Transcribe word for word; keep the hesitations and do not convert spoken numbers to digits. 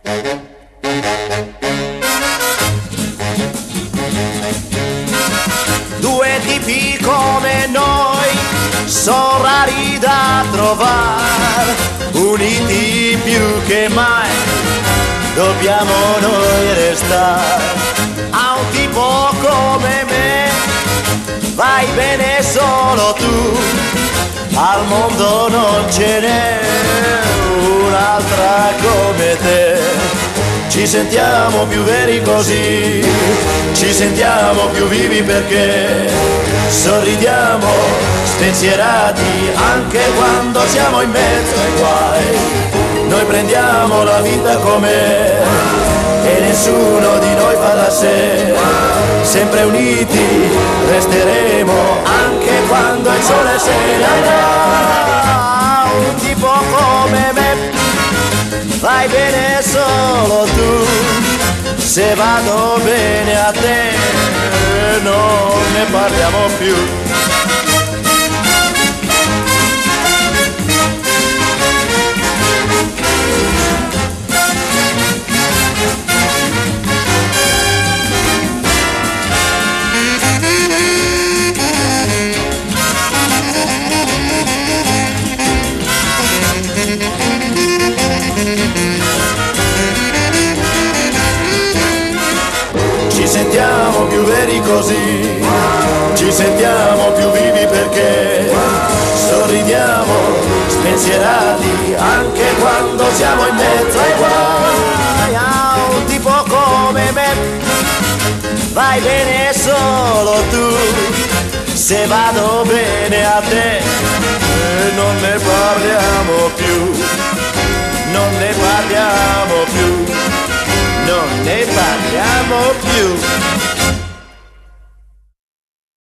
Due tipi come noi sono rari da trovare, uniti più che mai dobbiamo noi restare. A un tipo come me vai bene solo tu, al mondo non ce n'è un'altra come te. Ci sentiamo più veri così, ci sentiamo più vivi perché sorridiamo spensierati anche quando siamo in mezzo ai guai. Noi prendiamo la vita com'è e nessuno di noi fa da sé. Sempre uniti resteremo anche quando il sole se ne andrà. Un tipo come me vai bene solo tu, se vado bene a te non ne parliamo più. Ci sentiamo più veri così, ci sentiamo più vivi perché sorridiamo spensierati anche quando siamo in mezzo ai guai. A un tipo come me vai bene solo tu, se vado bene a te non ne parliamo più, non ne parliamo più, non ne parliamo più.